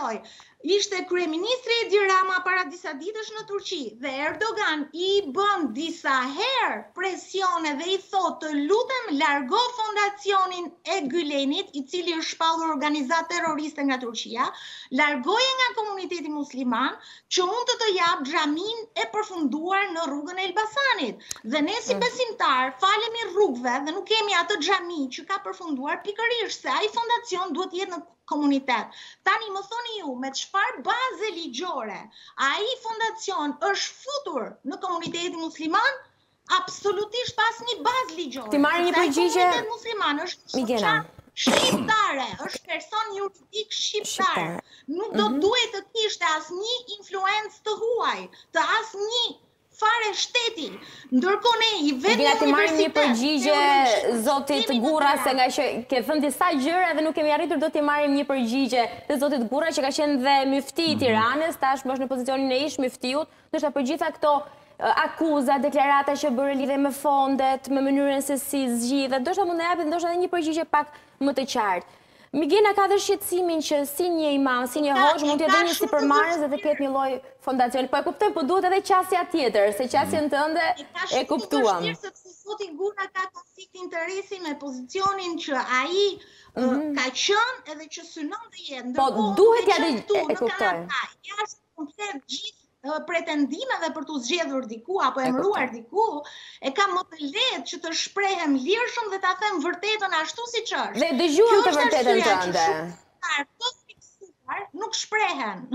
kujtoj, ishte kryeministri Edi Rama para disa ditësh në Turqi dhe Erdogan i bën disa herë presione dhe i thotë të lutem largo fondacionin e Gülenit, i cili është shpallur organizatë terroriste nga Turqia, largoje nga komuniteti musliman që mund të jap xhamin e përfunduar në rrugën e Elbasanit. Dhe ne si besimtar falemi rrugëve dhe nuk kemi atë xhami që ka përfunduar pikërisht se ai fondacion duhet jetë në komunitet. Tani më thoni ju, me çfarë baze ligjore ai fondacion është futur në komunitetin musliman? Absolutisht pas një bazë ligjore. Ti marrë një përgjigje komunitet musliman është shqiptare, është person juridik shqiptar. Nuk do duhet të kishte asnjë influencë të huaj, të asnjë fare shteti. Ndërkohë ne i vetë ti marrim një përgjigje zotit Gurra, se nga që ke thënë disa gjëra dhe nuk kemi arritur do t'i marrim një përgjigje të zotit Gurra që ka qenë dhe mufti i Tiranës, tashmë është në pozicionin e ish muftiut, ndoshta për gjitha këto akuza, deklarata që bëre lidhe me fondet, me mënyrën se si zgjidhet, ndoshta mund të japet ndoshta edhe një përgjigje pak më të qartë. Migena ka dhe shqetësimin që si një imam, si një hoxh mund të jetë një sipërmarrës dhe të ketë një lloj fondacioni. Po e kuptoj, po duhet edhe qasja tjetër, se qasjen tënde e kuptuam. Sepse zoti Gurra ka konflikt interesi me pozicionin që ai ka qenë edhe që synon të jetë. Po duhet ja e kuptoj. Jashtë komplet gjithë pretendimeve për të zgjedhur diku apo emëruar diku, e ka më të lehtë që të shprehem lirshëm dhe ta them vërtetën ashtu siç është. Dhe dëgjuam të vërtetën tënde. Nuk shprehen.